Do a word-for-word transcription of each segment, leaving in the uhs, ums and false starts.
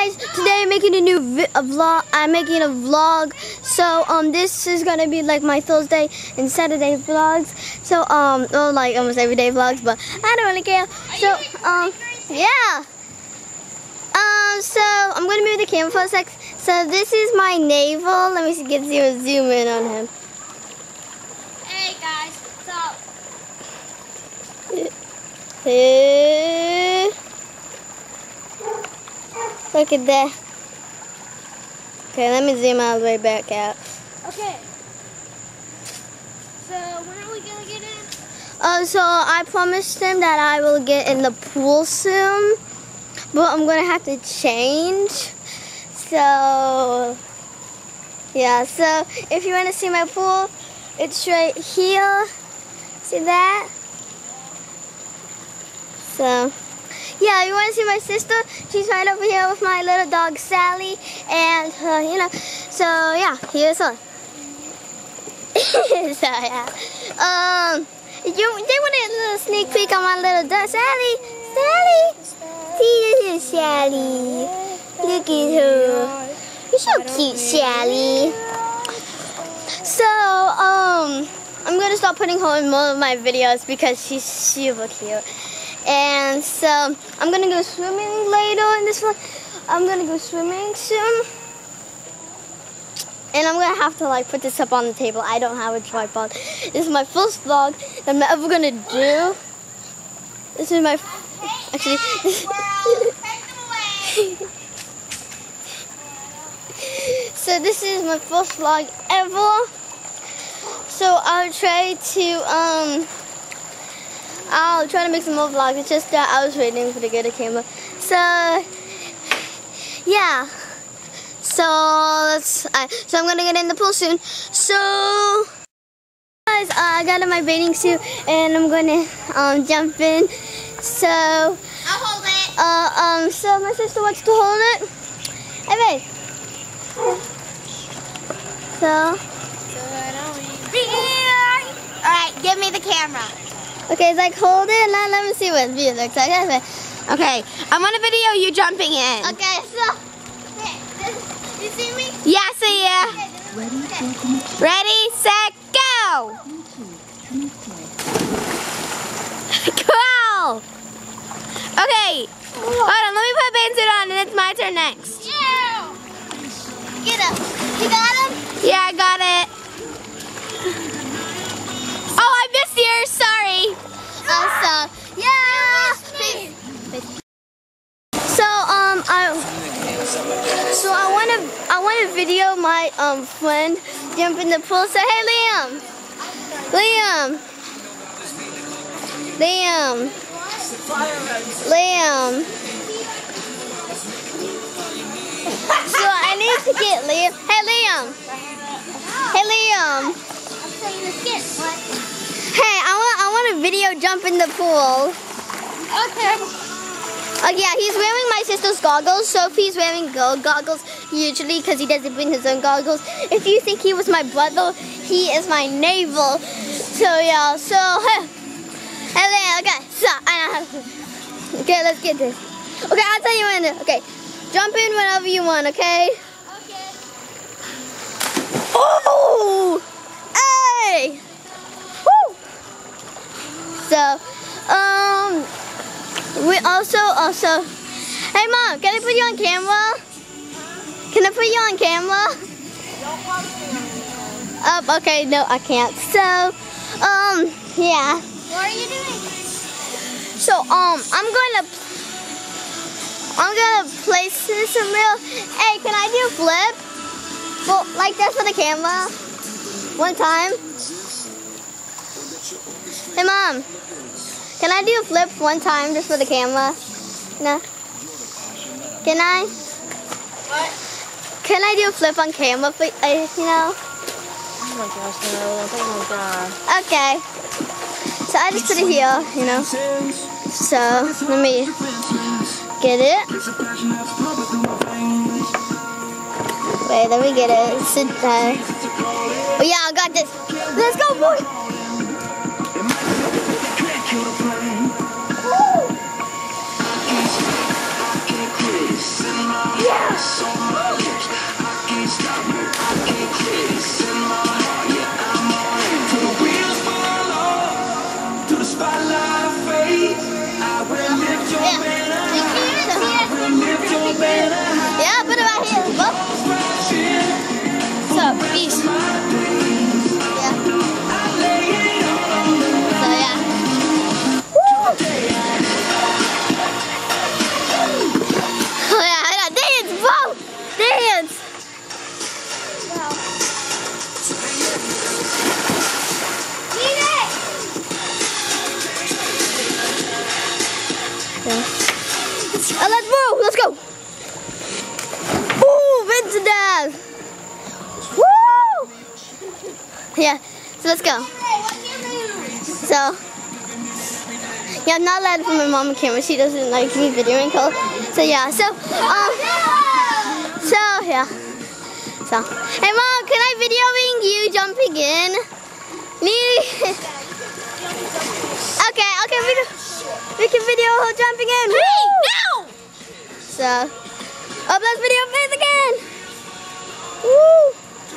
guys, today I'm making a new vi a vlog. I'm making a vlog. So um, this is gonna be like my Thursday and Saturday vlogs. So um, well, like almost everyday vlogs, but I don't really care. So um, yeah. Um, so I'm gonna move the camera for a sec. So this is my navel. Let me see, get zero zoom in on him. Hey guys, what's up? Hey. Look at that. Okay, let me zoom all the way back out. Okay. So when are we gonna get in? Oh, so I promised him that I will get in the pool soon, but I'm gonna have to change. So yeah. So if you want to see my pool, it's right here. See that? So. Yeah, you want to see my sister? She's right over here with my little dog Sally, and uh, you know, so yeah, here's her. So yeah, um, you they want a little sneak peek on my little dog Sally. Sally, see this is Sally. Look at her. You're so cute, Sally. So um, I'm gonna start putting her in more of my videos because she's super cute. And so I'm gonna go swimming later in this vlog. I'm gonna go swimming soon. And I'm gonna have to like put this up on the table. I don't have a tripod. This is my first vlog that I'm ever gonna do. This is my actually So this is my first vlog ever. So I'll try to um I'll try to make some more vlogs. It's just that I was waiting for to get a camera. So, yeah. So, let's, uh, so I'm going to get in the pool soon. So, guys, uh, I got in my bathing suit and I'm going to um, jump in. So, I'll hold it. Uh, um, so my sister wants to hold it. Hey, babe. So. Alright, give me the camera. Okay, it's like hold it, now let me see what view looks like. Okay, Okay, I want to video you jumping in. okay, so, okay, you see me? Yeah, I see ya. Okay. Ready, set, go! Cool! Okay, hold on, let me put a bandsuit on and it's my turn next. Yeah. Get up. You got him? Yeah, I got it. Oh, I missed yours, sorry. Awesome. Yeah. So um I so I wanna I wanna video my um friend jump in the pool. So hey Liam. Liam. Liam. Liam. So I need to get Liam. Hey Liam. Hey Liam. Hey, I want I want a video jump in the pool. Okay. Oh yeah, he's wearing my sister's goggles. Sophie's wearing go goggles usually because he doesn't bring his own goggles. If you think he was my brother, he is my navel. So yeah, so hey, hey, okay, so I know. Okay, let's get this. Okay, I'll tell you when. Okay, jump in whenever you want. Okay. Okay. Oh, hey. Woo. So, um, we also, also, hey Mom, can I put you on camera? Can I put you on camera? Um, okay, no, I can't. So, um, yeah. What are you doing? So, um, I'm going to, I'm going to place this in real, hey, can I do a flip? Well, like this for the camera? One time? Hey Mom, can I do a flip one time just for the camera? No? Can I? What? Can I do a flip on camera for, uh, you know? Oh my gosh, no. Oh my god. Okay. So I just put it here, you know? So, let me get it. Wait, let me get it. Sit down. Oh yeah, I got this. Let's go, boy! Yeah! Yeah. Uh, let's move. Let's go. Ooh, Vincent Dad. Woo! Yeah. So let's go. So. Yeah, I'm not allowed to put my mom on camera. She doesn't like me videoing her. So yeah, so um, so yeah, so hey mom, can I videoing you jumping in? Me? Okay, okay, we can, we can video her jumping in. Hey, no! So, oh, let's video Faith again. Woo!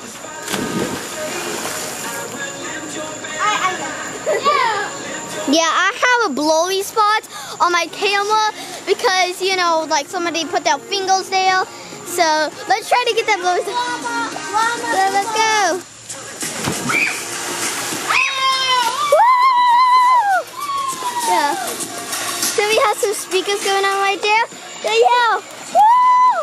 I, I, yeah. Yeah, I have a blowy spot on my camera because, you know, like somebody put their fingers there. So let's try to get that blowy spot. So let's go. Woo! Yeah. So we have some speakers going on right there. So yeah. Woo!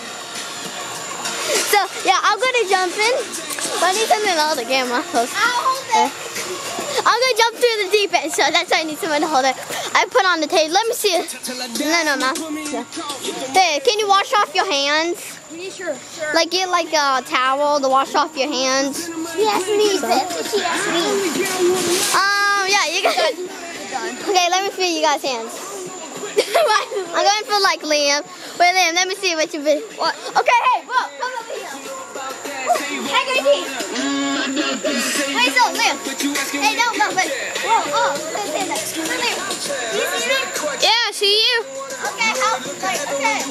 So yeah, I'm gonna jump in. But I need something to hold the camera. I'll hold it. I'm gonna jump through the deep end, so that's why I need someone to hold it. I put on the tape. Let me see it. No, no, no. no. Hey, can you wash off your hands? Yeah, sure, sure. Like get like a towel to wash off your hands. She asked me. She asked me. Um, yeah, you guys. Okay, let me feel you guys' hands. I'm going for like Liam. Wait, Liam, let me see what you did. What? Okay, hey, whoa, come over here. Hey, good team. Wait, so Liam. Hey, no, no, but whoa, oh, stand there. So Liam, do you see me? Yeah, I see you. Okay, how? Like, okay.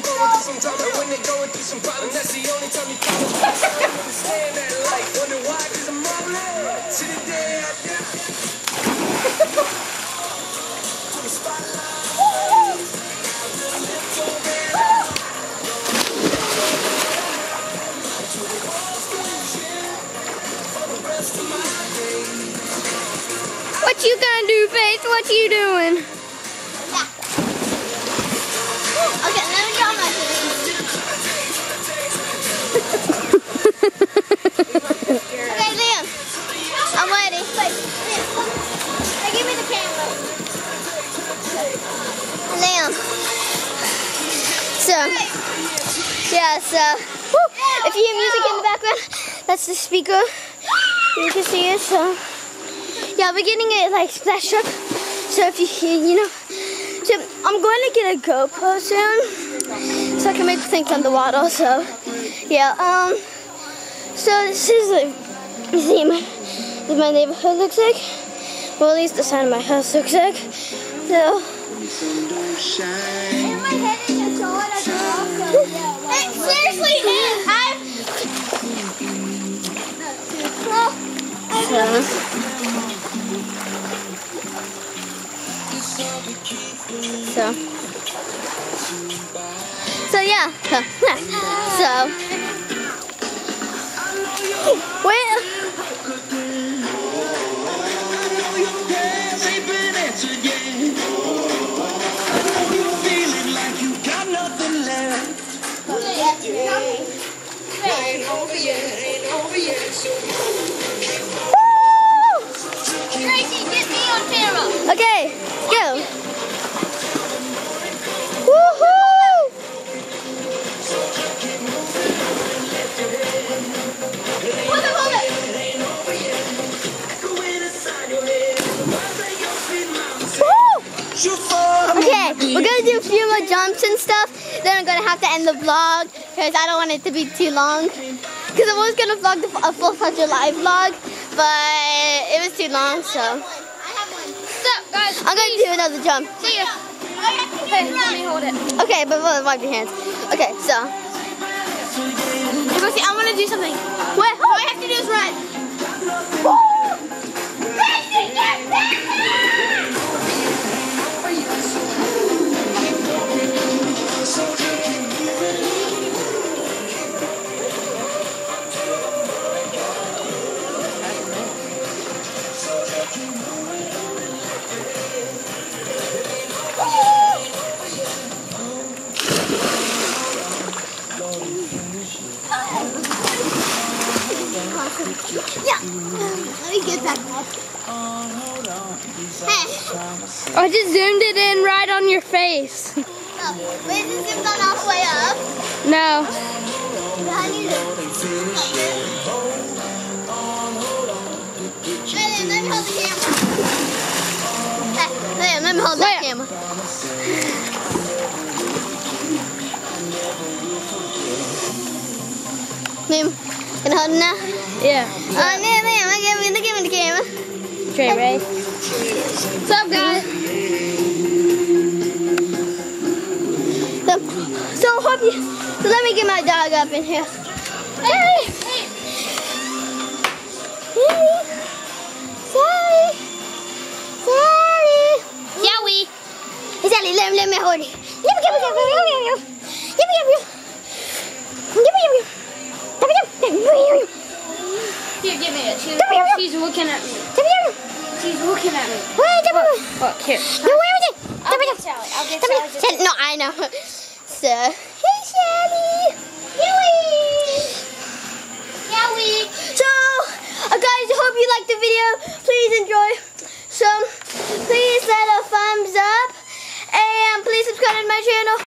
What you gonna do, Faith? What you doing? Yeah. Okay, let me draw my face. Okay, Liam. I'm ready. Wait, Liam. Hey, give me the camera. Liam. So, yeah, so, woo, if you hear music in the background, that's the speaker. You can see it, so. Yeah, we're getting it like splash up. So if you hear, you know, so I'm going to get a GoPro soon, so I can make things underwater. So yeah, um, so this is like, you see my, what my neighborhood looks like. Well, at least the side of my house looks like. So. Hey, seriously, I'm. So. So, so yeah, so, so wait. Gracie, get me on camera. Okay, let's go. Woohoo! Hold it, hold it. Woo! Okay, we're gonna do a few more jumps and stuff. Then I'm gonna have to end the vlog because I don't want it to be too long. Because I was gonna vlog the, a full Touch Alive vlog, but it was too long, so. I have one. Stop, guys. I'm gonna do another jump. See ya. Hey, let me hold it. Okay, but we'll wipe your hands. Okay, so. You go see, I want to do something. What? All I have to do is run. Yeah. Let me get back up. Hey. I just zoomed it in right on your face. race. Oh, wait, is this gone all the way up? No. I need it. Hey, let me hold the camera. Hey, hey, let me hold that Wait. camera. Ma'am, can I hold it now? Yeah. Oh, ma'am, ma'am, give me the, give me the camera. Trey race. What's up, guys? So, so hope you. So let me get my dog up in here. Hey, hey, Sally, Sally, Sally. Yowie. Hey, Sally, let me let me hold it. Give me, give me, give me, give me, give me, give me, give me, give me, give me. Here, give me it. She's, Give me it. she's looking at me. Give me, give me. She's looking at me. Wait, give me. Look, here. No, where is it? I'll get Sally. I'll get Give me. Sally. Sally, no, I know. So, hey, Sally. Yowie. Yowie. So, uh, guys, I hope you liked the video. Please enjoy. So, please let a thumbs up. And please subscribe to my channel.